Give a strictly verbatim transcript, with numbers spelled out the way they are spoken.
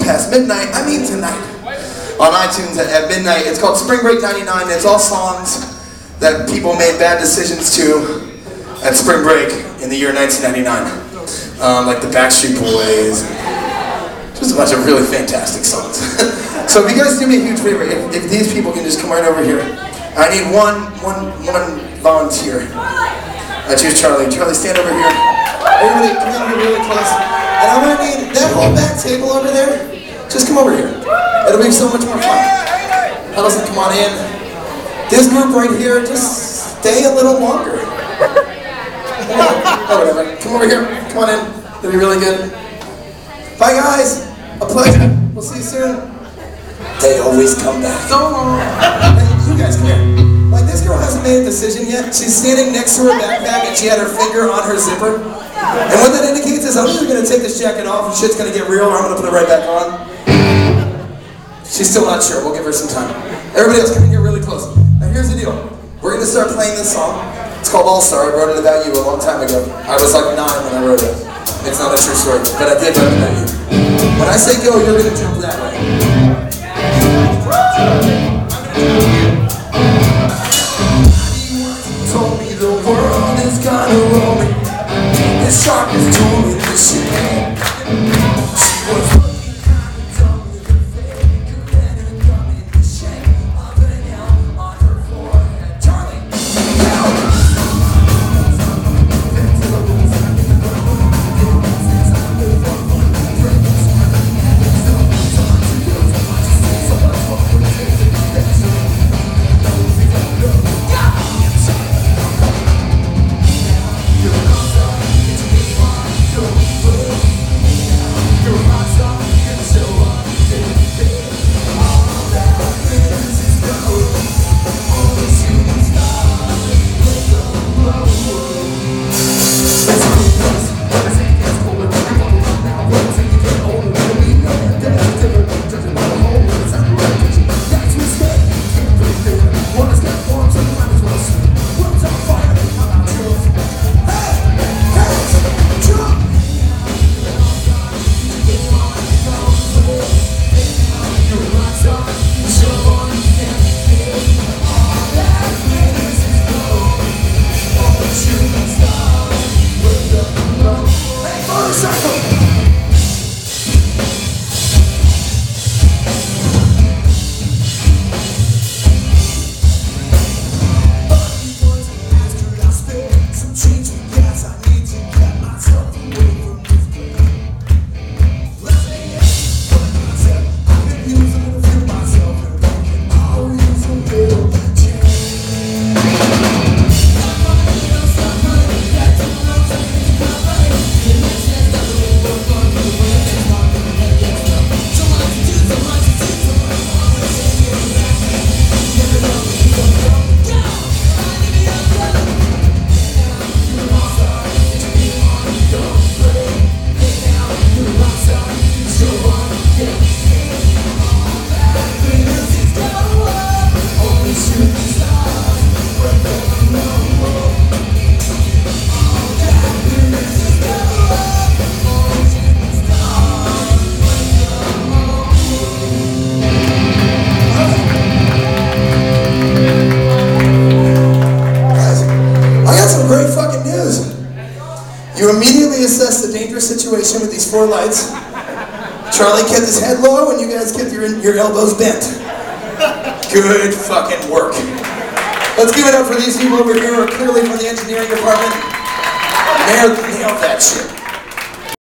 past midnight, I mean tonight, on iTunes at, at midnight. It's called Spring Break ninety-nine. It's all songs that people made bad decisions to at spring break in the year nineteen ninety-nine. Um, like the Backstreet Boys. Just a bunch of really fantastic songs. So if you guys do me a huge favor, if, if these people can just come right over here. I need one, one, one volunteer. I choose Charlie. Charlie, stand over here. Everybody, come down here really close. And I'm gonna need that whole back table over there. Just come over here. It'll be so much more fun. Huddleston, come on in. This group right here, just stay a little longer. Oh, whatever. Come over here. Come on in. It'll be really good. Bye, guys. A pleasure. We'll see you soon. They always come back. So long. Hey, you guys, come here. Like, this girl hasn't made a decision yet. She's standing next to her backpack and she had her finger on her zipper. And what that indicates is I'm either going to take this jacket off and shit's going to get real, or I'm going to put it right back on. She's still not sure. We'll give her some time. Everybody else, come in here really close. Now, here's the deal. We're going to start playing this song. It's called All Star. I wrote it about you a long time ago. I was like nine when I wrote it. It's not a true story, but I did write it about you. When I say go, you're going to jump that way. Told me the world is gonna roll me. The shark has told me this shit. She was looking kinda dumb with her fake. Her head and gum in the shape of an L on her forehead. Charlie, you immediately assess the dangerous situation with these four lights. Charlie kept his head low and you guys kept your, your elbows bent. Good fucking work. Let's give it up for these people over here who are clearly from the engineering department. Nailed, nailed that shit.